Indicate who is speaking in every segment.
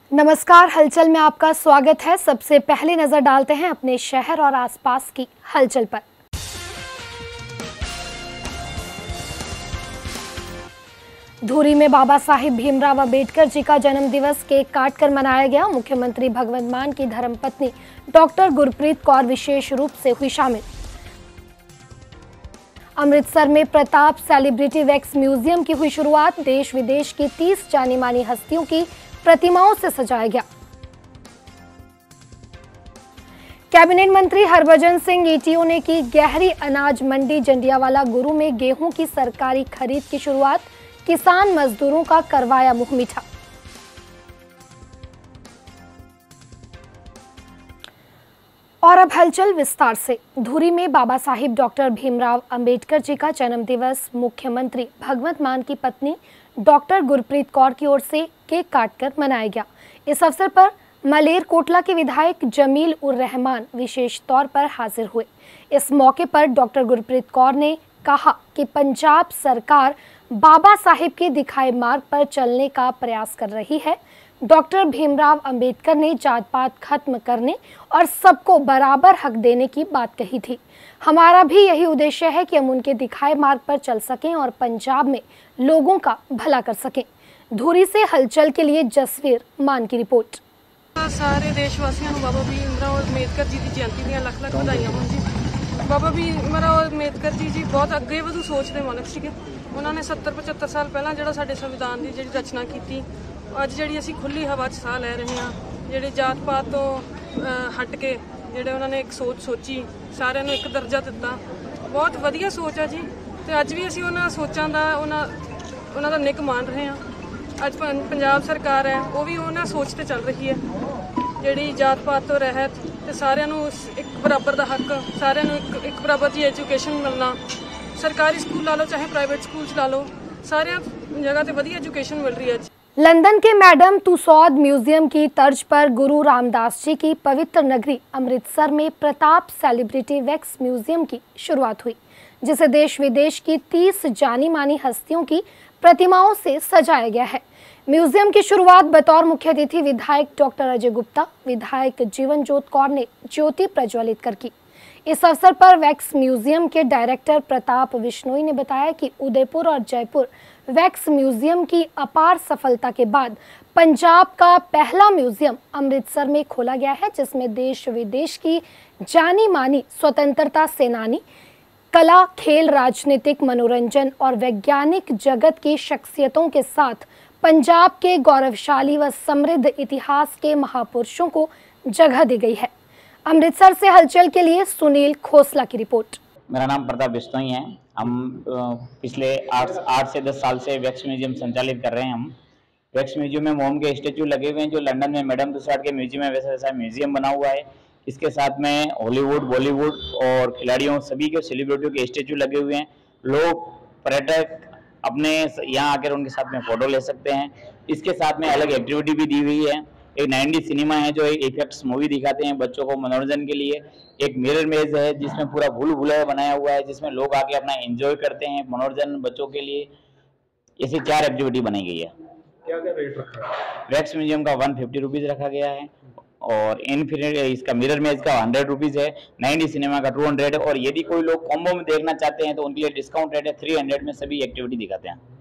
Speaker 1: नमस्कार, हलचल में आपका स्वागत है। सबसे पहले नजर डालते हैं अपने शहर और आसपास की हलचल पर। धुरी में बाबा साहिब भीमराव अंबेडकर जी का जन्म दिवस केक काटकर मनाया गया। मुख्यमंत्री भगवंत मान की धर्मपत्नी डॉक्टर गुरप्रीत कौर विशेष रूप से हुई शामिल। अमृतसर में प्रताप सेलिब्रिटी वैक्स म्यूजियम की हुई शुरुआत। देश विदेश की 30 जानी मानी हस्तियों की प्रतिमाओं से सजाया गया। कैबिनेट मंत्री हरभजन सिंह ईटीओ ने की गहरी अनाज मंडी जंडियावाला गुरु में गेहूं की सरकारी खरीद की शुरुआत। किसान मजदूरों का करवाया मुंह मीठा। और अब हलचल विस्तार से। धुरी में बाबा साहिब डॉक्टर भीमराव अंबेडकर जी का जन्म दिवस मुख्यमंत्री भगवंत मान की पत्नी डॉक्टर गुरप्रीत कौर की ओर से केक काटकर मनाया गया। इस अवसर पर मलेरकोटला के विधायक जमील उर रहमान विशेष तौर पर हाजिर हुए। इस मौके पर डॉक्टर गुरप्रीत कौर ने कहा कि पंजाब सरकार बाबा साहिब के दिखाए मार्ग पर चलने का प्रयास कर रही है। डॉक्टर भीमराव अंबेडकर ने जात पात खत्म करने और सबको बराबर हक देने की बात कही थी। हमारा भी यही उद्देश्य है कि हम उनके दिखाए मार्ग पर चल सकें और पंजाब में लोगों का भला कर सकें। धुरी से हलचल के लिए जसवीर मान की रिपोर्ट।
Speaker 2: सारे देशवासियों को बाबा भीमराव अंबेडकर जी की जयंती ਦੀਆਂ ਲੱਖ-ਲੱਖ ਵਧਾਈਆਂ ਹੋਣ ਜੀ। ਬਾਬਾ ਭੀਮਰਾव ਅੰਬੇਡकर ਜੀ ਬਹੁਤ ਅੱਗੇ ਵਧੂ ਸੋਚ ਦੇ ਮਾਲਕ ਸੀਗੇ। ਉਹਨਾਂ ਨੇ 70-75 ਸਾਲ ਪਹਿਲਾਂ ਜਿਹੜਾ ਸਾਡੇ ਸੰਵਿਧਾਨ ਦੀ ਜਿਹੜੀ ਰਚਨਾ ਕੀਤੀ, ਅੱਜ ਜਿਹੜੀ ਅਸੀਂ ਖੁੱਲੀ ਹਵਾ 'ਚ ਸਾਹ ਲੈ ਰਹੇ ਹਾਂ, ਜਿਹੜੇ ਜਾਤ ਪਾਤ ਤੋਂ ਹਟ ਕੇ ਜਿਹੜੇ ਉਹਨਾਂ ਨੇ ਇੱਕ ਸੋਚ ਸੋਚੀ, ਸਾਰਿਆਂ ਨੂੰ ਇੱਕ ਦਰਜਾ ਦਿੱਤਾ, ਬਹੁਤ ਵਧੀਆ ਸੋਚ ਆ ਜੀ। ਤੇ ਅੱਜ ਵੀ ਅਸੀਂ ਉਹਨਾਂ ਸੋਚਾਂ ਦਾ ਉਹਨਾਂ ਦਾ ਨਿੱਘ ਮਾਣ ਰਹੇ ਹਾਂ। ਅੱਜ ਪੰਜਾਬ ਸਰਕਾਰ ਹੈ ਉਹ ਵੀ ਉਹਨਾਂ ਸੋਚ ਤੇ ਚੱਲ ਰਹੀ ਹੈ, ਜਿਹੜੀ ਜਾਤ ਪਾਤ ਤੋਂ ਰਹਿਤ ਤੇ ਸਾਰਿਆਂ ਨੂੰ ਇੱਕ ਬਰਾਬਰ ਦਾ ਹੱਕ, ਸਾਰਿਆਂ ਨੂੰ ਇੱਕ ਬਰਾਬਰ ਦੀ ਐਜੂਕੇਸ਼ਨ ਮਿਲਣਾ। ਸਰਕਾਰੀ ਸਕੂਲ ਲਾ ਲਓ ਚਾਹੇ ਪ੍ਰਾइवेट स्कूल ला लो, सारे जगह पे वधिया एजुकेशन मिल रही है।
Speaker 1: लंदन के मैडम तुसौद म्यूजियम की तर्ज पर गुरु रामदास जी की पवित्र नगरी अमृतसर में प्रताप सेलिब्रिटी वैक्स म्यूजियम की शुरुआत हुई, जिसे देश विदेश की 30 जानी मानी हस्तियों की प्रतिमाओं से सजाया गया है। म्यूजियम की शुरुआत बतौर मुख्य अतिथि विधायक डॉक्टर अजय गुप्ता, विधायक जीवनजोत कौर ने ज्योति प्रज्वलित कर की। इस अवसर पर वैक्स म्यूजियम के डायरेक्टर प्रताप विश्नोई ने बताया कि उदयपुर और जयपुर वैक्स म्यूजियम की अपार सफलता के बाद पंजाब का पहला म्यूजियम अमृतसर में खोला गया है, जिसमें देश विदेश की जानी मानी स्वतंत्रता सेनानी, कला, खेल, राजनीतिक, मनोरंजन और वैज्ञानिक जगत की शख्सियतों के साथ पंजाब के गौरवशाली व समृद्ध इतिहास के महापुरुषों को जगह दी गई है। अमृतसर से हलचल के लिए सुनील खोसला की रिपोर्ट।
Speaker 3: मेरा नाम प्रताप बिश्नोई है। हम पिछले 8 से 10 साल से वैक्स म्यूजियम संचालित कर रहे हैं। हम वैक्स म्यूजियम में मोम के स्टेचू लगे हुए हैं, जो लंदन में मैडम तुसाद के म्यूजियम में वैसा म्यूजियम बना हुआ है। इसके साथ में हॉलीवुड, बॉलीवुड और खिलाड़ियों सभी के सेलिब्रिटियों के स्टेचू लगे हुए हैं। लोग पर्यटक अपने यहाँ आकर उनके साथ में फोटो ले सकते हैं। इसके साथ में अलग एक्टिविटी भी दी हुई है। एक 90 सिनेमा है जो एक इफेक्ट्स मूवी दिखाते हैं बच्चों को मनोरंजन के लिए। एक मिरर मेज है जिसमें पूरा भूल भुलैया बनाया हुआ है, जिसमें लोग आके अपना एंजॉय करते हैं मनोरंजन बच्चों के लिए। ऐसी 4 एक्टिविटी बनाई गई है।
Speaker 4: क्या क्या रेट रखा है?
Speaker 3: वैक्स म्यूजियम का 150 रुपीज़ रखा गया है और इनफिनिटी इसका मिरर मेज का 100 रुपीज़ है। 90 सिनेमा का 200 है और यदि कोई लोग कॉम्बो में देखना चाहते हैं तो उनके लिए डिस्काउंट रेट है। 300 में सभी एक्टिविटी दिखाते हैं।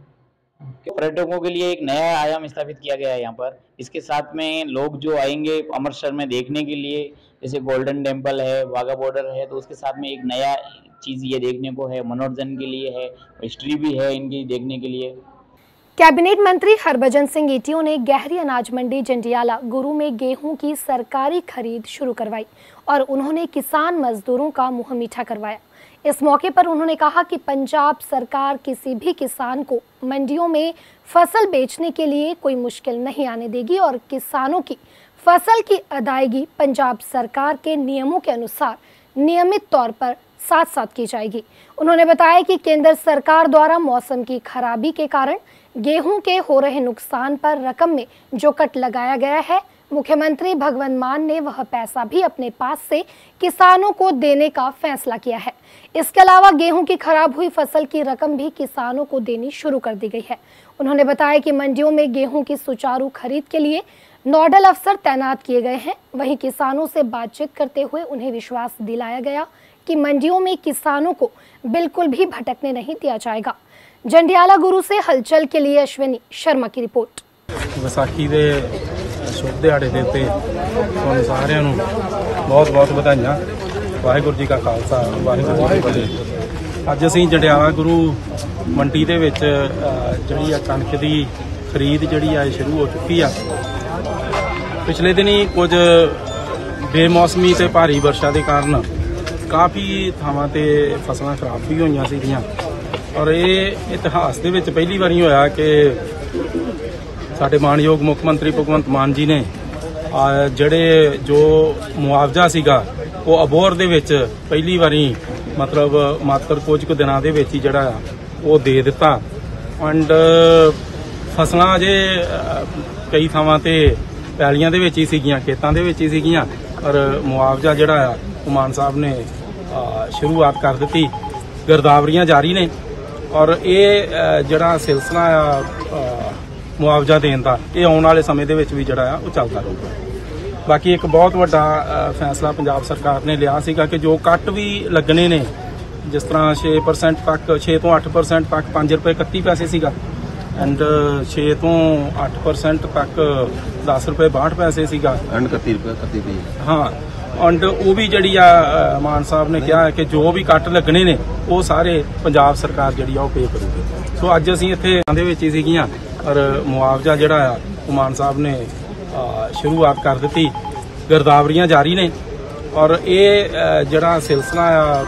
Speaker 3: पर्यटकों के लिए एक नया आयाम स्थापित किया गया है यहाँ पर। इसके साथ में लोग जो आएंगे अमृतसर में देखने के लिए, जैसे गोल्डन टेम्पल है, वाघा बॉर्डर है, तो उसके साथ में एक नया चीज़ ये देखने को है, मनोरंजन के लिए है, हिस्ट्री भी है इनकी देखने के लिए।
Speaker 1: कैबिनेट मंत्री हरभजन सिंह ईटीओ ने गहरी अनाज मंडी जंडियाला गुरु में गेहूं की सरकारी खरीद शुरू करवाई और उन्होंने किसान मजदूरों का मुंह मीठा करवाया। इस मौके पर उन्होंने कहा कि पंजाब सरकार किसी भी किसान को मंडियों में फसल बेचने के लिए कोई मुश्किल नहीं आने देगी और किसानों की फसल की अदायगी पंजाब सरकार के नियमों के अनुसार नियमित तौर पर साथ साथ की जाएगी। उन्होंने बताया कि केंद्र सरकार द्वारा मौसम की खराबी के कारण गेहूं के हो रहे नुकसान पर रकम में जो कट लगाया गया है, मुख्यमंत्री भगवंत मान ने वह पैसा भी अपने पास से किसानों को देने का फैसला किया है। इसके अलावा गेहूं की खराब हुई फसल की रकम भी किसानों को देनी शुरू कर दी गई है। उन्होंने बताया कि मंडियों में गेहूं की सुचारू खरीद के लिए नोडल अफसर तैनात किए गए हैं। वहीं किसानों से बातचीत करते हुए उन्हें विश्वास दिलाया गया कि मंडियों में किसानों को बिल्कुल भी भटकने नहीं दिया जाएगा। जंडियाला गुरु से हलचल के लिए अश्विनी शर्मा की रिपोर्ट।
Speaker 5: विसाखी के शुभ दिहाड़े के उत्ते तुहानूं सारिआं नूं बहुत बहुत बधाइयां। वाहिगुरू जी का खालसा वाहिगुरू जी की फतेह। अज असीं जंडियाला गुरु मंडी दे विच जिहड़ी कणक दी खरीद जिहड़ी आ शुरू हो चुकी आ। पिछले दिनी कुछ बेमौसमी ते भारी वर्षा के कारण काफ़ी थावां ते फसलां खराब भी होईयां सीगियां और ये इतिहास दे विच पहली वारी होया कि साडे मानयोग मुख मंत्री भगवंत मान जी ने जिहड़े जो मुआवजा सीगा वो अबोहर दे विच पहली वारी मतलब मात्र कुछ कुछ दिनां दे विच ही जिहड़ा वो दे दिता। एंड फसलां अजे कई थावां ते पैलियां दे विच ही सीगियां, खेतां दे विच ही सीगियां पर मुआवजा जिहड़ा वो मान साहब ने शुरुआत कर दी। गिरदावरियां जारी ने और ये जिहड़ा सिलसिला मुआवजा देने का ये आने वाले समय दे विच भी जिहड़ा वो चलता रहूगा। बाकी एक बहुत वड्डा फैसला पंजाब सरकार ने लिया सीगा कि जो कट भी लगने ने जिस तरह 6% तक 6 तो 8% तक 5 रुपये 31 पैसे सीगा एंड 6 तो 8% तक 10 रुपये 62 पैसे सीगा
Speaker 6: एंड 31 रुपये
Speaker 5: हाँ एंड वो भी जी मान साहब ने कहा है कि जो भी कट लगने ने वो सारे पंजाब सरकार जी पे करूगी। सो अज असीं इत्थे विच ही सीगियां और मुआवजा जिहड़ा वो मान साहब ने शुरुआत कर दी। गिरदावरियां जारी ने और ये जिहड़ा सिलसिला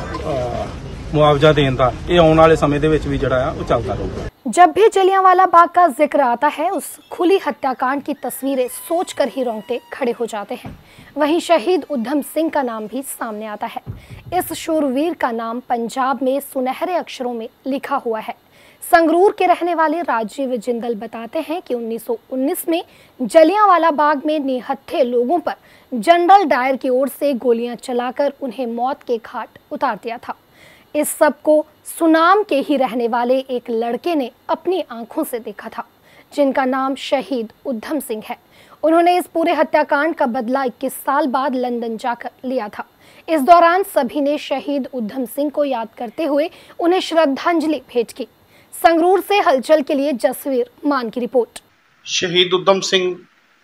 Speaker 5: मुआवजा देने का ये आने वाले समय दे विच भी जिहड़ा वो चलता रहूगा।
Speaker 1: जब भी जलियांवाला बाग का जिक्र आता है उस खुली हत्याकांड की तस्वीरें सोचकर ही रोंगटे खड़े हो जाते हैं। वहीं शहीद उधम सिंह का नाम भी सामने आता है। इस शूरवीर का नाम पंजाब में सुनहरे अक्षरों में लिखा हुआ है। संगरूर के रहने वाले राजीव जिंदल बताते हैं कि 1919 में जलियांवाला बाग में निहत्थे लोगों पर जनरल डायर की ओर से गोलियां चलाकर उन्हें मौत के घाट उतार दिया था। इस सब को सुनाम के ही रहने वाले एक लड़के ने अपनी आंखों से देखा था, जिनका नाम शहीद उधम सिंह है। उन्होंने इस पूरे हत्याकांड का बदला 21 साल बाद लंदन जाकर लिया था। इस दौरान सभी ने शहीद उधम सिंह को याद करते हुए उन्हें श्रद्धांजलि भेंट की। संगरूर से हलचल के लिए जसवीर मान की रिपोर्ट।
Speaker 7: शहीद उधम सिंह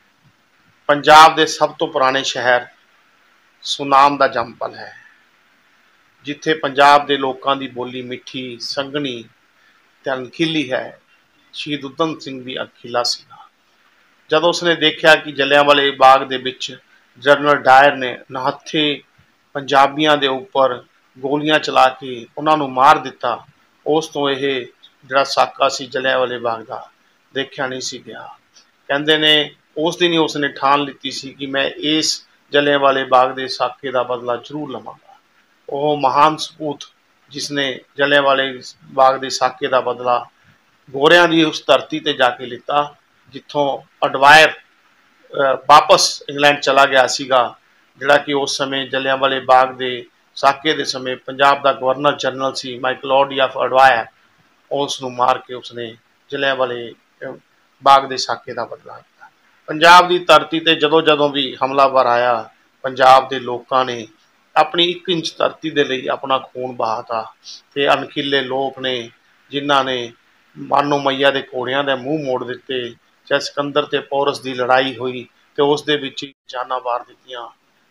Speaker 7: पंजाब के सब तो पुराने शहर सुनाम का जंपल है, जिथे पंजाब के लोगों की बोली मिठी संघनी ते अणखीली है। शहीद उधम सिंह भी अणखीला सीगा। जब उसने देखा कि जलियांवाले बाग दे विच जनरल डायर ने नहत्थे पंजाबियों के उपर गोलियां चला के उन्होंने मार दिता, उस तो यह जिहड़ा साका सी जलियांवाले बाग का देखा नहीं सी गया। कहते ने उस दिन ही उसने ठान लीती सी कि मैं इस जलियांवाले बाग के साके का बदला जरूर लवांगा। वो महान सपूत जिसने जलियांवाले बाग के साके का बदला गोरियां की उस धरती ते जाके लिता जिथों अडवायर वापस इंग्लैंड चला गया सीगा, जिहड़ा कि उस समय जलियांवाले बाग के साके के समय पंजाब का गवर्नर जनरल सी माइकलॉर्ड ऑफ अडवायर, उसनूं मार के उसने जलियांवाले बाग के साके का बदला लिया। पंजाब की धरती ते जदों जदों भी हमलावर आया, पंजाब के लोगों ने अपनी 1 इंच धरती के लिए अपना खून बहाता ते अणखीले लोग ने जिन्हां ने मानो मैया के घोड़ियां दे मूँह मोड़ दिते। चाहे सिकंदर ते पोरस की लड़ाई हुई तो उस दे विच जानां वार दित्तियां।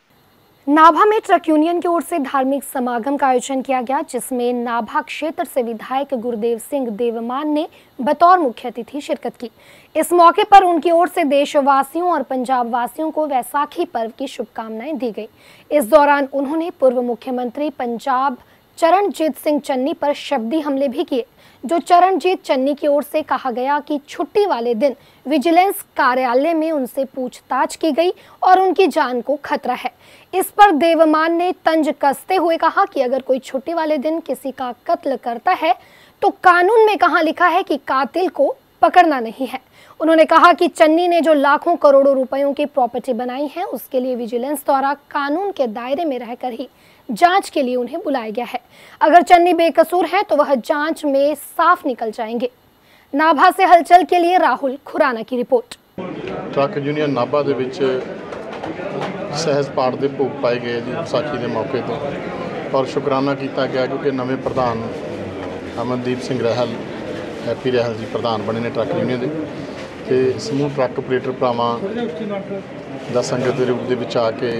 Speaker 1: नाभा में ट्रक यूनियन की ओर से धार्मिक समागम का आयोजन किया गया, जिसमें नाभा क्षेत्र से विधायक गुरदेव सिंह देवमान ने बतौर मुख्य अतिथि शिरकत की। इस मौके पर उनकी ओर से देशवासियों और पंजाब वासियों को वैसाखी पर्व की शुभकामनाएं दी गई। इस दौरान उन्होंने पूर्व मुख्यमंत्री पंजाब चरणजीत सिंह चन्नी पर शब्दी हमले भी किए, जो चरणजीत चन्नी की ओर से कहा गया कि छुट्टी वाले दिन विजिलेंस कार्यालय में उनसे पूछताछ की गई और उनकी जान को खतरा है। इस पर देवमान ने तंज कसते हुए कहा कि अगर कोई छुट्टी वाले दिन किसी का कत्ल करता है तो कानून में कहाँ लिखा है कि कातिल को पकड़ना नहीं है। उन्होंने कहा कि चन्नी ने जो लाखों करोड़ों रुपयों की प्रॉपर्टी बनाई है उसके लिए विजिलेंस द्वारा कानून के दायरे में रहकर ही जांच के लिए उन्हें बुलाया गया है। अगर चन्नी बेकसूर है तो वह जांच में साफ निकल जाएंगे। नाभा से हलचल के लिए राहुल खुराना की रिपोर्ट।
Speaker 6: ट्रक यूनियन नाभा ਦੇ ਵਿੱਚ ਸਹਿਜ ਪਾਠ ਦੇ ਭੋਗ ਪਾਏ ਗਏ ਜੀ ਵਿਸਾਖੀ ਦੇ ਮੌਕੇ ਤੇ ਔਰ ਸ਼ੁਕਰਾਨਾ ਕੀਤਾ ਗਿਆ ਕਿਉਂਕਿ ਨਵੇਂ ਪ੍ਰਧਾਨ ਅਮਨਦੀਪ ਸਿੰਘ ਰਹਿਲ ਹੈਪੀ ਰਹਿਲ ਜੀ ਪ੍ਰਧਾਨ ਬਣੇ ਨੇ ਟਰੱਕ ਯੂਨੀਅਨ ਦੇ ਤੇ ਸਮੂਹ ਟਰੱਕ ਆਪਰੇਟਰ ਭਰਾਵਾਂ ਦਾ ਸੰਗਤ ਦੇ ਰੂਪ ਦੇ ਵਿੱਚ ਆ ਕੇ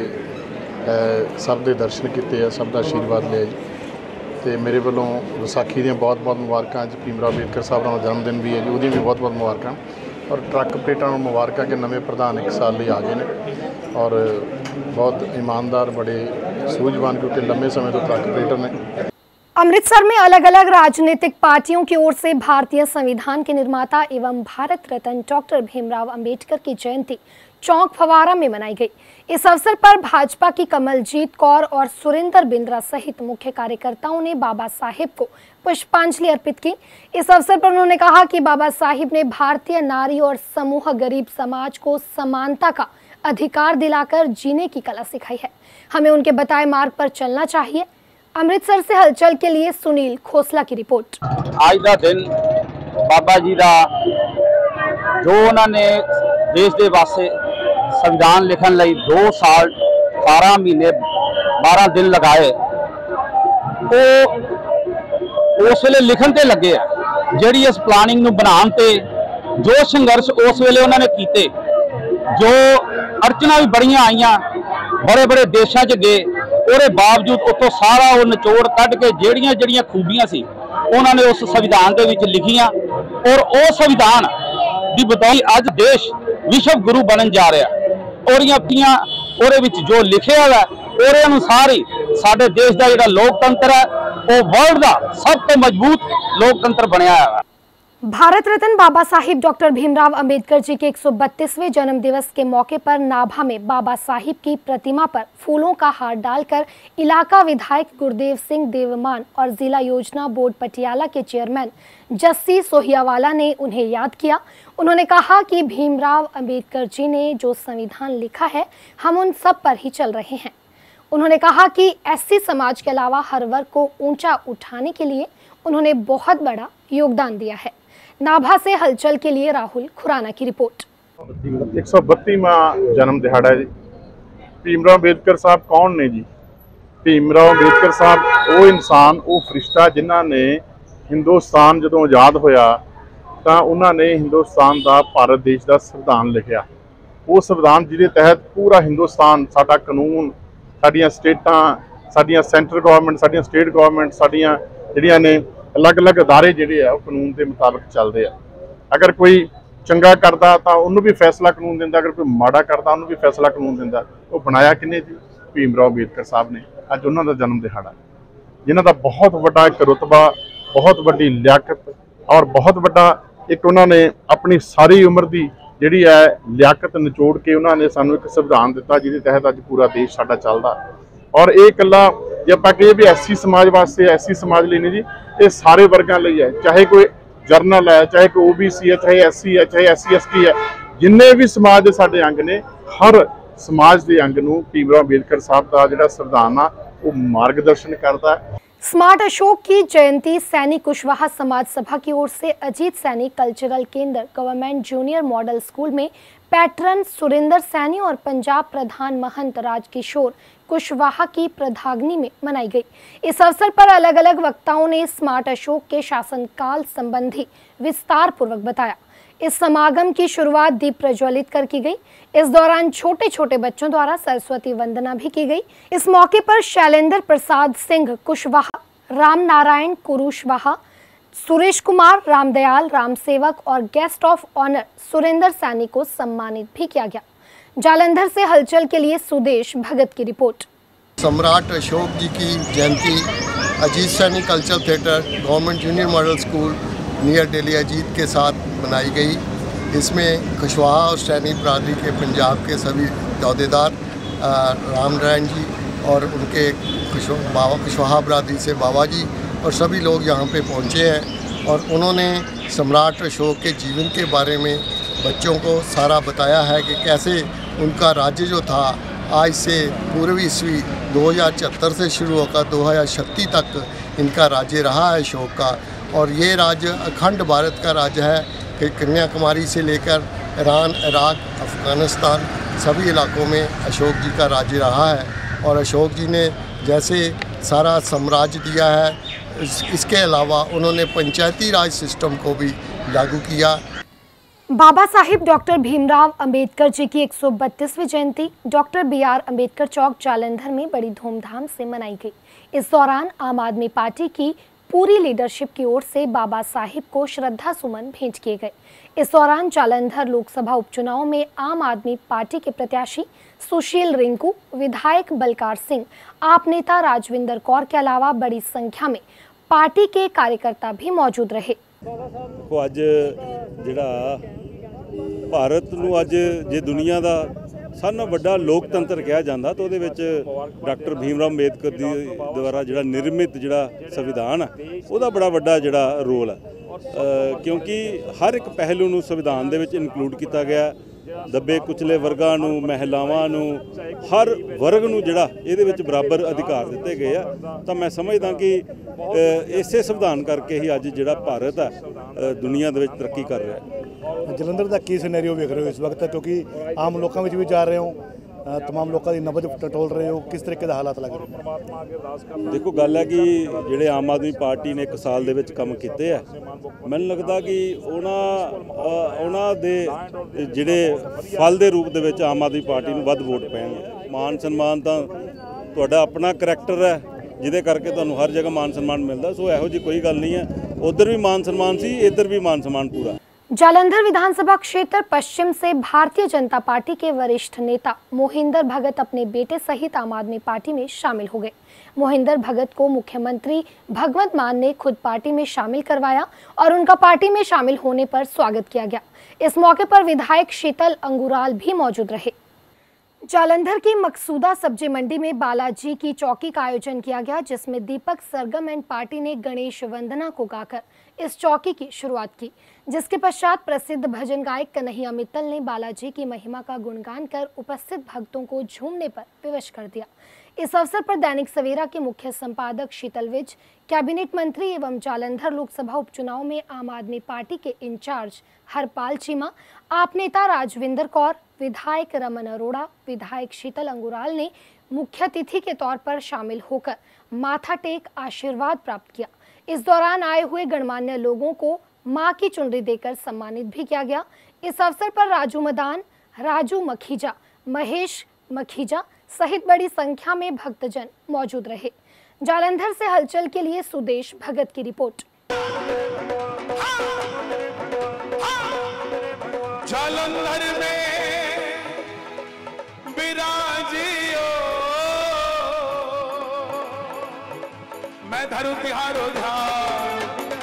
Speaker 6: ਸਭ ਦੇ ਦਰਸ਼ਨ ਕੀਤੇ ਆ, ਸਭ ਦਾ ਆਸ਼ੀਰਵਾਦ ਲਿਆ ਜੀ। ਤੇ ਮੇਰੇ ਵੱਲੋਂ ਵਿਸਾਖੀ ਦੀਆਂ ਬਹੁਤ-ਬਹੁਤ ਮੁਬਾਰਕਾਂ। ਅੱਜ ਭੀਮਰਾਓ ਅੰਬੇਦਕਰ ਸਾਹਿਬ ਦਾ ਜਨਮ ਦਿਨ ਵੀ ਹੈ ਜੀ, ਉਹਦੀਆਂ ਵੀ ਬਹੁਤ-ਬਹੁਤ ਮੁਬਾਰਕਾਂ। और ट्रक ऑपरेटर ਨੂੰ ਮੁਬਾਰਕਾਂ कि नवे प्रधान 1 साल लिए आ गए हैं और बहुत ईमानदार बड़े सूझवान क्योंकि लंबे समय तो ट्रक ऑपरेटर ने।
Speaker 1: अमृतसर में अलग अलग राजनीतिक पार्टियों की ओर से भारतीय संविधान के निर्माता एवं भारत रत्न डॉक्टर भीमराव अंबेडकर की जयंती चौक फवारा में मनाई गई। इस अवसर पर भाजपा की कमलजीत कौर और सुरेंद्र बिंद्रा सहित मुख्य कार्यकर्ताओं ने बाबा साहिब को पुष्पांजलि अर्पित की। इस अवसर पर उन्होंने कहा कि बाबा साहिब ने भारतीय नारी और समूह गरीब समाज को समानता का अधिकार दिलाकर जीने की कला सिखाई है। हमें उनके बताए मार्ग पर चलना चाहिए। अमृतसर से हलचल के लिए सुनील खोसला की रिपोर्ट।
Speaker 8: आज का दिन बाबा जी का जो उन्होंने देश के वास्ते संविधान लिखन लई 2 साल 12 महीने 12 दिन लगाए, वो उस वेले लिखन ते लगे है। जिहड़ी इस प्लानिंग नूं बनाउण ते जो संघर्ष उस वेले उन्होंने कीते, जो अड़चना भी बड़ियां आईयां, बड़े बड़े देशों च गए, ਉਹਦੇ बावजूद उतो सारा वो निचोड़ कढ़ के ਜਿਹੜੀਆਂ ਜਿਹੜੀਆਂ खूबियां सी उन्होंने उस संविधान के विच लिखियां और वो संविधान की बदौलत अज देश विश्व गुरु बनन जा रहा। और जो लिखिया है ਉਹਦੇ अनुसार ही साडे देश का जिहड़ा लोकतंत्र है वो वर्ल्ड का सब तो मजबूत लोकतंत्र बनया है।
Speaker 1: भारत रत्न बाबा साहिब डॉक्टर भीमराव अंबेडकर जी के 132वें जन्म दिवस के मौके पर नाभा में बाबा साहिब की प्रतिमा पर फूलों का हार डालकर इलाका विधायक गुरदेव सिंह देवमान और जिला योजना बोर्ड पटियाला के चेयरमैन जस्सी सोहियावाला ने उन्हें याद किया। उन्होंने कहा कि भीमराव अंबेडकर जी ने जो संविधान लिखा है हम उन सब पर ही चल रहे हैं। उन्होंने कहा कि एससी समाज के अलावा हर वर्ग को ऊंचा उठाने के लिए उन्होंने बहुत बड़ा योगदान दिया है। नाभा से हलचल के लिए राहुल खुराना की रिपोर्ट।
Speaker 6: 132वां जन्म दिहाड़ा है जी। भीमराव अंबेडकर साहब कौन ने जी? भीमराव अंबेडकर साहब वो इंसान, वो फरिश्ता जिन्हां ने हिंदुस्तान जदों आज़ाद होया तो उन्होंने हिंदुस्तान का भारत देश का संविधान लिखा। वो संविधान जिहदे तहत पूरा हिंदुस्तान, साडा कानून, साडियां स्टेटां, साडियां सेंट्रल गवर्नमेंट, साडियां स्टेट गवर्नमेंट, साडियां जिहड़ियां ने अलग अलग अदारे जिहड़े आ कानून के मुताबिक चलते हैं। अगर कोई चंगा करता तो उन्होंने भी फैसला कानून दिंदा, अगर कोई माड़ा करता उन्होंने भी फैसला कानून दिंदा। वो बनाया किने जी? भीमराव अंबेडकर साहब ने। अज उन्होंने जन्म दिहाड़ा जिन्हों का बहुत बड़ा एक रुतबा, बहुत बड़ी लियाकत और बहुत बड़ा एक उन्होंने अपनी सारी उम्र की जिहड़ी है लियाकत निचोड़ के उन्होंने सानू एक संविधान दिता जिहदे तहत अज पूरा देश साडा चलदा। और ये कला जे आपां कहिए भी एससी समाज वास्ते, एससी समाज लिए नहीं जी, ये सारे वर्गों लिए है। चाहे कोई जरनल है, चाहे कोई ओबीसी है, चाहे एससी है, चाहे एससी एसटी है, जिन्ने भी समाज के साडे अंग ने, हर समाज के अंग नूं भीमराव अंबेडकर साहब का जिहड़ा संविधान आ वो मार्गदर्शन करता है।
Speaker 1: स्मार्ट अशोक की जयंती सैनी कुशवाहा समाज सभा की ओर से अजीत सैनी कल्चरल केंद्र गवर्नमेंट जूनियर मॉडल स्कूल में पैट्रन सुरेंद्र सैनी और पंजाब प्रधान महंत राजकिशोर कुशवाहा की प्रधागनी में मनाई गई। इस अवसर पर अलग अलग वक्ताओं ने स्मार्ट अशोक के शासनकाल संबंधी विस्तार पूर्वक बताया। इस समागम की शुरुआत दीप प्रज्वलित कर की गई। इस दौरान छोटे छोटे बच्चों द्वारा सरस्वती वंदना भी की गई। इस मौके पर शैलेंद्र प्रसाद सिंह कुशवाहा, राम नारायण कुरुशवाहा, सुरेश कुमार, रामदयाल रामसेवक और guest of honour Surendra Saini को सम्मानित भी किया गया। जालंधर से हलचल के लिए सुदेश भगत की रिपोर्ट।
Speaker 9: सम्राट अशोक जी की जयंती Ajit Saini cultural theatre government junior model school near Daily Ajit के साथ मनाई गई। इसमें कुशवाहा और सैनी बरादरी के पंजाब के सभी अहदेदार, राम नारायण जी और उनके कुशवाहा बरादरी से बाबा जी और सभी लोग यहाँ पे पहुँचे हैं और उन्होंने सम्राट अशोक के जीवन के बारे में बच्चों को सारा बताया है कि कैसे उनका राज्य जो था आज से पूर्वी ईस्वी 2076 से शुरू होकर 2036 तक इनका राज्य रहा है अशोक का। और ये राज्य अखंड भारत का राज्य है कि कन्याकुमारी से लेकर ईरान, इराक, अफ़गानिस्तान सभी इलाकों में अशोक जी का राज्य रहा है। और अशोक जी ने जैसे सारा साम्राज्य दिया है, इसके अलावा उन्होंने पंचायती राज सिस्टम को भी लागू किया।
Speaker 1: बाबा साहिब डॉक्टर भीमराव अंबेडकर जी की 132वीं जयंती डॉक्टर BR अंबेडकर चौक जालंधर में बड़ी धूमधाम से मनाई गई। इस दौरान आम आदमी पार्टी की पूरी लीडरशिप की ओर से बाबा साहिब को श्रद्धा सुमन भेंट किए गए। इस दौरान जालंधर लोकसभा उपचुनाव में आम आदमी पार्टी के प्रत्याशी सुशील रिंकू, विधायक बलकार सिंह, आप नेता राजविंदर कौर के अलावा बड़ी संख्या में पार्टी के कार्यकर्ता भी मौजूद रहे।
Speaker 10: को अज जिहड़ा भारत नूं अज जे दुनिया दा सारे नालों वड्डा लोकतंत्र कहा जाता तो उहदे विच डॉक्टर भीमराव अंबेडकर दी द्वारा जिहड़ा निर्मित जिहड़ा संविधान है उहदा बड़ा वड्डा जिहड़ा रोल है, क्योंकि हर एक पहलू नूं संविधान दे विच इनकलूड किया गया। दबे कुचले वर्गां नूं, महिलावां नूं, हर वर्ग नूं जिहड़ा इहदे विच बराबर अधिकार दिते गए आ। तो मैं समझदा कि इसे संविधान करके ही अज जिहड़ा भारत है दुनिया दे विच तरक्की कर रहा है।
Speaker 11: जलंधर का की सिनेरियो वेख रहे हो इस वक्त, क्योंकि आम लोगों में भी जा रहे हो, तमाम लोगों की नबज टटोल रहे हो, किस तरीके का हालात लग रहे?
Speaker 10: देखो गल है कि जिहड़े आम आदमी पार्टी ने 1 साल दे विच काम कीते है, मैनूं लगदा कि उन्हां दे जिहड़े फल दे रूप दे विच आम आदमी पार्टी नूं वध वोट पैणगे। मान सन्मान तां तुहाडा अपना करैक्टर है जिहदे करके तुहानूं हर जगह मान सन्मान मिलदा, सो इहो जी कोई गल नहीं है। उधर भी मान सन्मान सी, इधर भी मान सन्मान पूरा।
Speaker 1: जालंधर विधानसभा क्षेत्र पश्चिम से भारतीय जनता पार्टी के वरिष्ठ नेता मोहिंदर भगत अपने बेटे सहित आम आदमी पार्टी में शामिल हो गए। मोहिंदर भगत को मुख्यमंत्री भगवंत मान ने खुद पार्टी में शामिल करवाया और उनका पार्टी में शामिल होने पर स्वागत किया गया। इस मौके पर विधायक शीतल अंगुराल भी मौजूद रहे। जालंधर की मकसूदा सब्जी मंडी में बालाजी की चौकी का आयोजन किया गया, जिसमें दीपक सरगम एंड पार्टी ने गणेश वंदना को गाकर इस चौकी की शुरुआत की, जिसके पश्चात प्रसिद्ध भजन गायक कन्हैया मित्तल ने बालाजी की महिमा का गुणगान कर उपस्थित भक्तों को झूमने पर विवश कर दिया। इस अवसर पर दैनिक सवेरा के मुख्य संपादक शीतल विज, कैबिनेट मंत्री एवं जालंधर लोकसभा उपचुनाव में आम आदमी पार्टी के इंचार्ज हरपाल चीमा, आप नेता राजविंदर कौर, विधायक रमन अरोड़ा, विधायक शीतल अंगुराल ने मुख्य अतिथि के तौर पर शामिल होकर माथा टेक आशीर्वाद प्राप्त किया। इस दौरान आए हुए गणमान्य लोगों को मां की चुनरी देकर सम्मानित भी किया गया। इस अवसर पर राजू मदान, राजू मखीजा, महेश मखीजा सहित बड़ी संख्या में भक्तजन मौजूद रहे। जालंधर से हलचल के लिए सुदेश भगत की रिपोर्ट।
Speaker 12: जालंधर में विराजियो मैं धरू तिहारो ध्यान।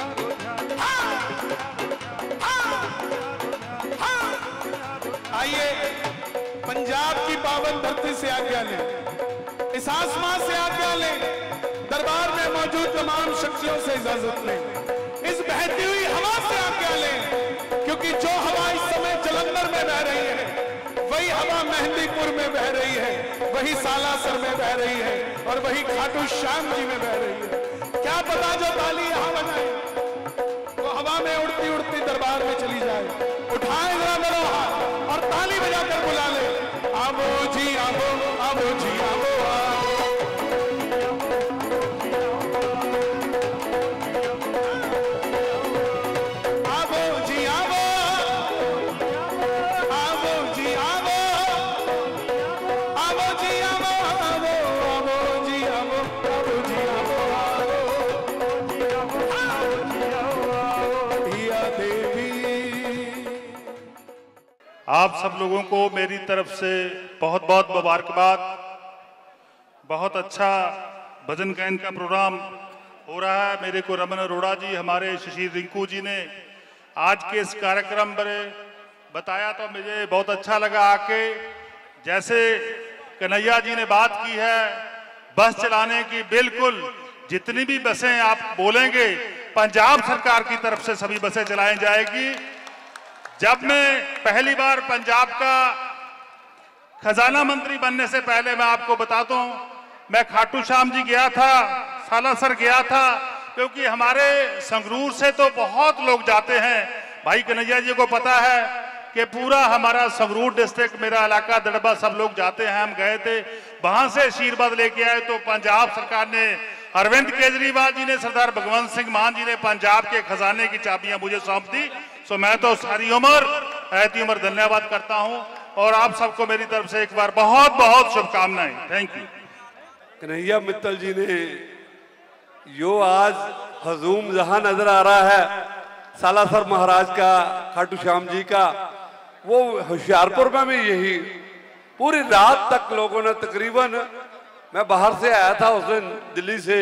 Speaker 12: आइए पंजाब की पावन धरती से आज्ञा लें, इस आसमान से आज्ञा लें, दरबार में मौजूद तमाम शख्सियों से इजाजत लें, इस बहती हुई हवा से आज्ञा लें, क्योंकि जो हवा इस समय जलंधर में बह रही है वही हवा मेहंदीपुर में बह रही है, वही सालासर में बह रही है और वही खाटू श्याम जी में बह रही है। क्या पता जो ताली यहाँ बजाए वो हवा में उड़ती उड़ती दरबार में चली जाए। उठाए जरा मेरा हाथ और ताली बजाकर बुला ले, आवो जी आवो, आवो जी आवो,
Speaker 13: आप सब लोगों को मेरी तरफ से बहुत बहुत मुबारकबाद। बहुत अच्छा भजन गायन का प्रोग्राम हो रहा है। मेरे को रमन अरोड़ा जी, हमारे सुशील रिंकू जी ने आज के इस कार्यक्रम पर बताया तो मुझे बहुत अच्छा लगा आके। जैसे कन्हैया जी ने बात की है बस चलाने की, बिल्कुल जितनी भी बसें आप बोलेंगे पंजाब सरकार की तरफ से सभी बसें चलाई जाएगी। जब मैं पहली बार पंजाब का खजाना मंत्री बनने से पहले मैं आपको बताता हूं, मैं खाटू श्याम जी गया था, सालासर गया था, क्योंकि हमारे संगरूर से तो बहुत लोग जाते हैं। भाई कन्हैया जी को पता है कि पूरा हमारा संगरूर डिस्ट्रिक्ट, मेरा इलाका दड़बा, सब लोग जाते हैं। हम गए थे, वहां से आशीर्वाद लेके आए। तो पंजाब सरकार ने, अरविंद केजरीवाल जी ने, सरदार भगवंत सिंह मान जी ने पंजाब के खजाने की चाबियां मुझे सौंप दी। सो मैं तो सारी उम्र, ऐती उम्र धन्यवाद करता हूं। और आप सबको मेरी तरफ से एक बार बहुत बहुत शुभकामनाएं। Thank you.
Speaker 14: कन्हैया मित्तल जी ने जो आज हजूम जहां नजर आ रहा है सालासर महाराज का, खाटू श्याम जी का, वो होशियारपुर में भी यही पूरी रात तक लोगों ने, तकरीबन मैं बाहर से आया था उस दिन दिल्ली से,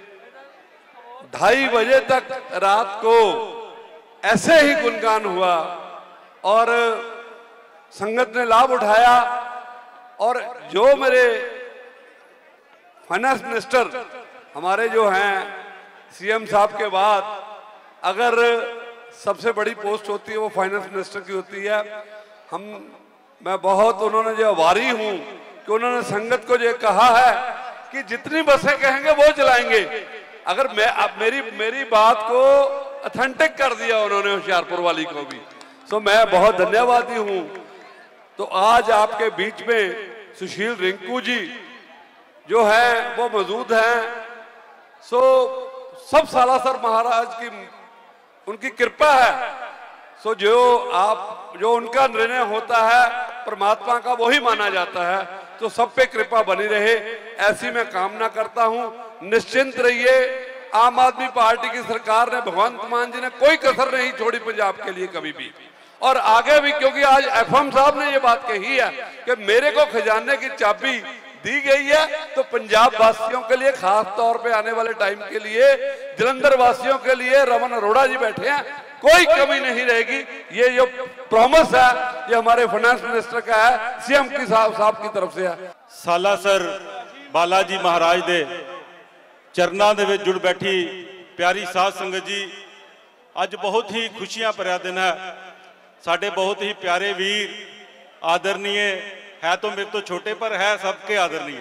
Speaker 14: 2:30 बजे तक रात को ऐसे ही गुणगान हुआ और संगत ने लाभ उठाया। और जो मेरे फाइनेंस मिनिस्टर हमारे जो हैं, सीएम साहब के बाद अगर सबसे बड़ी पोस्ट होती है वो फाइनेंस मिनिस्टर की होती है। मैं बहुत उन्होंने जो आभारी हूं कि उन्होंने संगत को जो कहा है कि जितनी बसें कहेंगे वो चलाएंगे। अगर मेरी बात को ऑथेंटिक कर दिया उन्होंने होशियारपुर वाली को भी, तो मैं बहुत धन्यवादी हूं। तो आज आपके बीच में सुशील रिंकू जी जो है वो मौजूद हैं। सो सब सालासर महाराज की उनकी कृपा है। सो जो उनका निर्णय होता है परमात्मा का वही माना जाता है। तो सब पे कृपा बनी रहे, ऐसी मैं कामना करता हूं। निश्चिंत रहिए, आम आदमी पार्टी की सरकार ने, भगवंत मान जी ने कोई कसर नहीं छोड़ी पंजाब के लिए कभी भी, और आगे भी। क्योंकि आज एफएम साहब ने ये बात कही है कि मेरे को खजाने की चाबी दी गई है, तो पंजाब वासियों के लिए, खास तौर पे आने वाले टाइम के लिए, जलंधर वासियों के लिए रमन अरोड़ा जी बैठे हैं, कोई कमी नहीं रहेगी। ये जो प्रॉमिस है ये हमारे फाइनेंस मिनिस्टर का है, सीएम की साहब की तरफ से है।
Speaker 10: सालासर बालाजी महाराज दे चरनां दे विच जुड़ बैठी प्यारी साध संगत जी, अज बहुत ही खुशियां भरिया दिन है। साडे बहुत ही प्यारे वीर, आदरणीय है तो मेरे तो छोटे पर है सबके आदरणीय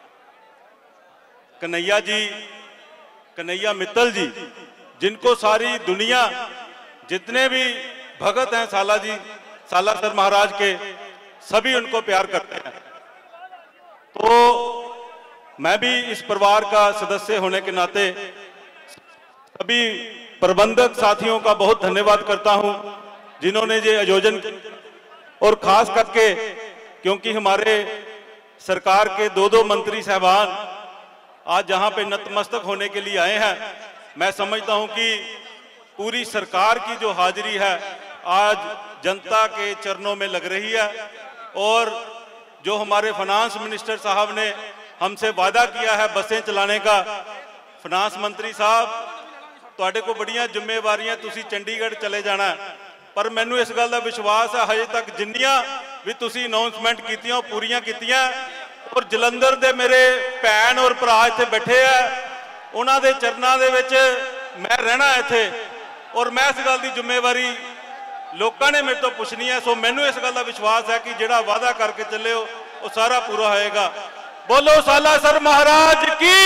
Speaker 10: कन्हैया जी, कन्हैया मित्तल जी, जिनको सारी दुनिया, जितने भी भगत हैं सालासर महाराज के, सभी उनको प्यार करते हैं। तो मैं भी इस परिवार का सदस्य होने के नाते सभी प्रबंधक साथियों का बहुत धन्यवाद करता हूं जिन्होंने ये आयोजन, और खास करके क्योंकि हमारे सरकार के 2 मंत्री साहबान आज यहाँ पे नतमस्तक होने के लिए आए हैं। मैं समझता हूं कि पूरी सरकार की जो हाजिरी है आज जनता के चरणों में लग रही है। और जो हमारे फाइनेंस मिनिस्टर साहब ने हमसे वादा किया है बसें चलाने का, फाइनेंस मंत्री साहब तुहाडे को बड़ियां जिम्मेवारियां, तुसी चंडीगढ़ चले जाना है, पर मैनू इस गल का विश्वास है हजे तक जिन्नियां भी तुसी अनाउंसमेंट कीतियां पूरियां कीतियां। और जलंधर दे मेरे भैन और भरा इत्थे बैठे है, उन्हां दे चरनां दे विच मैं रहना इत्थे, और मैं इस गल की जिम्मेवारी लोगों ने मेरे तो पुछनी है। सो मैनू इस गल का विश्वास है कि जिहड़ा वादा करके चले हो वो सारा पूरा होएगा। बोलो सालासर महाराज की।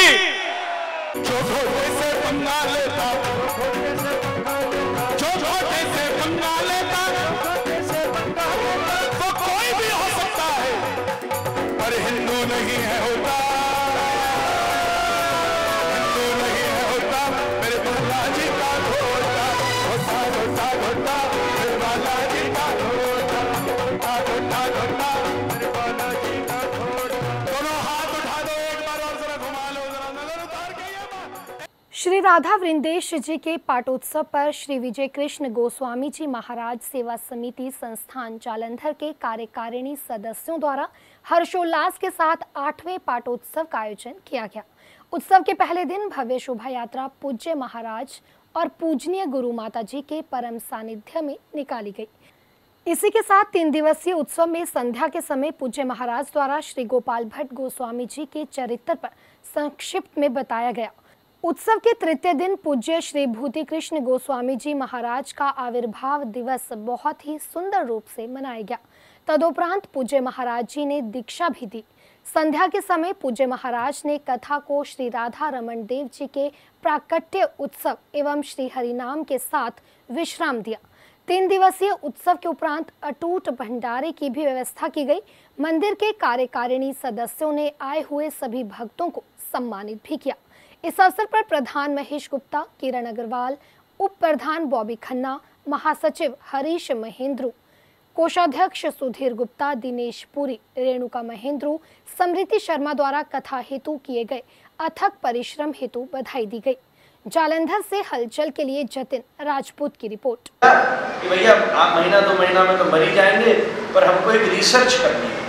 Speaker 1: श्री राधा वृंदेश जी के पाटोत्सव पर श्री विजय कृष्ण गोस्वामी जी महाराज सेवा समिति संस्थान जालंधर के कार्यकारिणी सदस्यों द्वारा हर्षोल्लास के साथ 8वें पाटोत्सव का आयोजन किया गया। उत्सव के पहले दिन भव्य शोभा यात्रा पूज्य महाराज और पूजनीय गुरु माता जी के परम सानिध्य में निकाली गई। इसी के साथ 3 दिवसीय उत्सव में संध्या के समय पूज्य महाराज द्वारा श्री गोपाल भट्ट गोस्वामी जी के चरित्र पर संक्षिप्त में बताया गया। उत्सव के तृतीय दिन पूज्य श्री भूति कृष्ण गोस्वामी जी महाराज का आविर्भाव दिवस बहुत ही सुंदर रूप से मनाया गया। तदुपरांत पूज्य महाराज जी ने दीक्षा भी दी। संध्या के समय पूज्य महाराज ने कथा को श्री राधा रमन देव जी के प्राकट्य उत्सव एवं श्री हरिनाम के साथ विश्राम दिया। 3 दिवसीय उत्सव के उपरांत अटूट भंडारे की भी व्यवस्था की गई। मंदिर के कार्यकारिणी सदस्यों ने आए हुए सभी भक्तों को सम्मानित भी किया। इस अवसर पर प्रधान महेश गुप्ता, किरण अग्रवाल, उप प्रधान बॉबी खन्ना, महासचिव हरीश महेंद्रू, कोषाध्यक्ष सुधीर गुप्ता, दिनेश पुरी, रेणुका महेंद्रू, समृति शर्मा द्वारा कथा हेतु किए गए अथक परिश्रम हेतु बधाई दी गई। जालंधर से हलचल के लिए जतिन राजपूत की रिपोर्ट।
Speaker 15: कि भैया आप महीना 2 महीना में तो मर ही जाएंगे, पर हमको एक रिसर्च करनी है।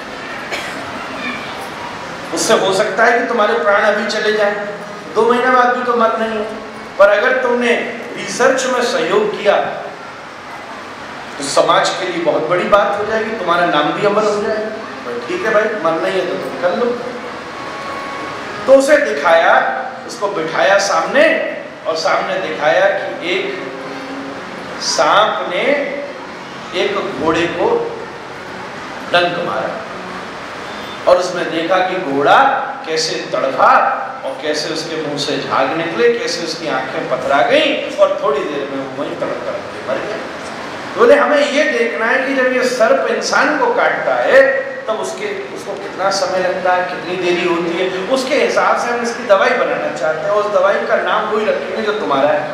Speaker 15: उससे हो सकता है कि तुम्हारे प्राण अभी चले जाएं, 2 महीना बाद भी तो मर नहीं है, पर अगर तुमने रिसर्च में सहयोग किया तो समाज के लिए बहुत बड़ी बात हो जाएगी, तुम्हारा नाम भी अमर हो जाएगा। ठीक है भाई, मरना ही है तो तुम कर लो। तो उसे दिखाया, उसको बिठाया सामने और सामने दिखाया कि एक सांप ने एक घोड़े को डंक मारा और उसमें देखा कि घोड़ा कैसे तड़फा और कैसे उसके मुंह से झाग निकले, कैसे उसकी आंखें पथरा गई और थोड़ी देर में वो वहीं तड़प के मर गया। बोले हमें ये देखना है कि जब ये सर्प इंसान को काटता है तब उसको कितना समय लगता है, कितनी देरी होती है, उसके हिसाब से हम इसकी दवाई बनाना चाहते हैं। उस दवाई का नाम वही रखेंगे जो तुम्हारा है।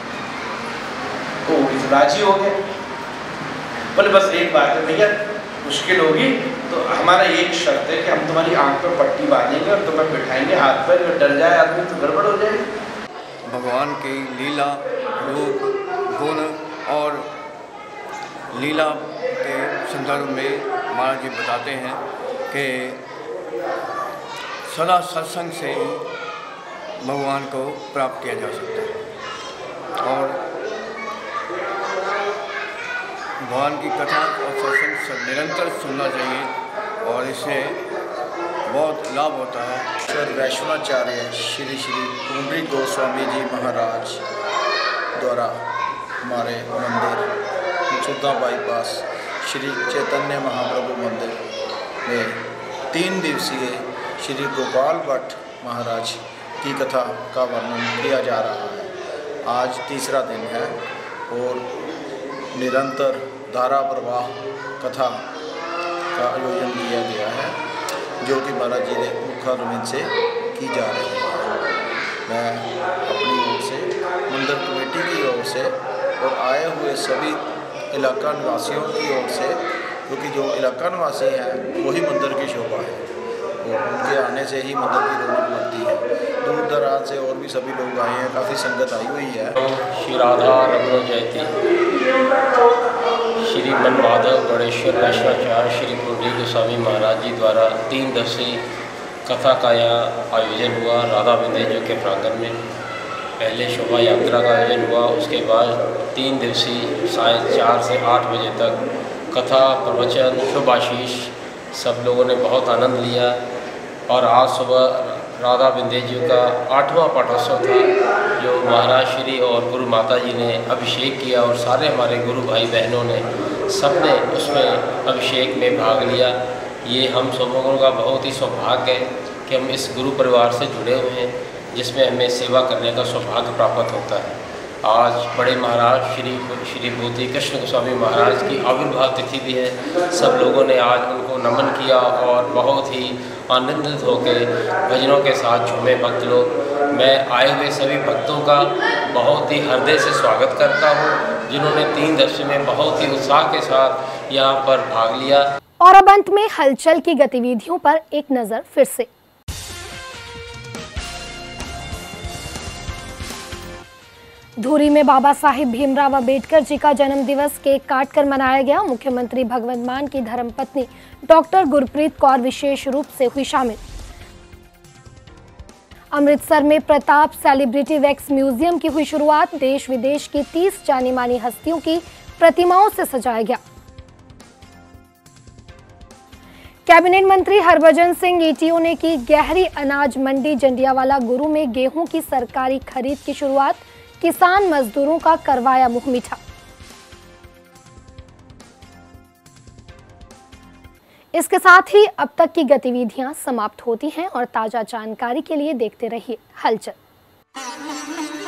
Speaker 15: तो वो राजी हो गए। बोले बस एक बात है भैया, मुश्किल होगी तो हमारा एक शर्त है कि हम तुम्हारी आंख पर पट्टी बांधेंगे और तुम्हें बिठाएंगे हाथ पर, अगर डर जाए आदमी तो गड़बड़ हो जाएगी।
Speaker 16: भगवान की लीला, रूप, गुण और लीला के संदर्भ में महाराज जी बताते हैं कि सदा सत्संग से ही भगवान को प्राप्त किया जा सकता है और भगवान की कथा और सत्संग निरंतर सुनना चाहिए और इससे बहुत लाभ होता है।
Speaker 17: सर वैष्णवाचार्य श्री श्री पुंडरी गोस्वामी जी महाराज द्वारा हमारे मंदिर चौथा बाईपास श्री चैतन्य महाप्रभु मंदिर में 3 दिवसीय श्री गोपाल भट्ट महाराज की कथा का वर्णन किया जा रहा है। आज तीसरा दिन है और निरंतर धारा प्रवाह कथा का आयोजन किया गया है जो कि महाराज जी ने मुख्य रूप से की जा रही है। मैं अपनी ओर से, मंदिर कमेटी की ओर से और आए हुए सभी इलाका निवासियों की ओर से, क्योंकि जो इलाका निवासी हैं वही मंदिर की शोभा है और उनके आने से ही मंदिर की रौनक बढ़ती है। दूर दराज से और भी सभी लोग आए हैं, काफ़ी संगत आई हुई है।
Speaker 18: श्री राधा रमन जयती श्री मन माधव गणेश्वर वैष्णवाचार्य श्री पुंडरी गोस्वामी महाराज जी द्वारा 3 दिवसीय कथा का यहाँ आयोजन हुआ राधा विंध्य के प्रांगण में। पहले शोभा यात्रा का आयोजन हुआ, उसके बाद 3 दिवसीय साय 4 से 8 बजे तक कथा, प्रवचन, शुभाशीष सब लोगों ने बहुत आनंद लिया। और आज सुबह राधा विंध्य जी का 8वां पाठोत्सव था जो महाराज श्री और गुरु माता जी ने अभिषेक किया और सारे हमारे गुरु भाई बहनों ने सबने उसमें अभिषेक में भाग लिया। ये हम सब लोगों का बहुत ही सौभाग्य है कि हम इस गुरु परिवार से जुड़े हुए हैं जिसमें हमें सेवा करने का सौभाग्य प्राप्त होता है। आज बड़े महाराज श्री भूति कृष्ण गोस्वामी महाराज की आविर्भाव तिथि भी है। सब लोगों ने आज उनको नमन किया और बहुत ही आनंदित होकर भजनों के साथ झूमे भक्त लोग। मैं आए हुए सभी भक्तों का बहुत ही हृदय से स्वागत करता हूँ जिन्होंने 3 दिवस में बहुत ही उत्साह के साथ यहाँ पर भाग लिया।
Speaker 1: और अब अंत में हलचल की गतिविधियों पर एक नजर फिर से। धुरी में बाबा साहिब भीमराव अंबेडकर जी का जन्म दिवस केक काटकर मनाया गया। मुख्यमंत्री भगवंत मान की धर्मपत्नी डॉक्टर गुरप्रीत कौर विशेष रूप से हुई शामिल। अमृतसर में प्रताप सेलिब्रिटी वैक्स म्यूजियम की हुई शुरुआत। देश विदेश की 30 जानी मानी हस्तियों की प्रतिमाओं से सजाया गया। कैबिनेट मंत्री हरभजन सिंह ईटीओ ने की गहरी अनाज मंडी जंडियावाला गुरु में गेहूं की सरकारी खरीद की शुरुआत, किसान मजदूरों का करवाया मुंह मीठा। इसके साथ ही अब तक की गतिविधियां समाप्त होती हैं और ताजा जानकारी के लिए देखते रहिए हलचल।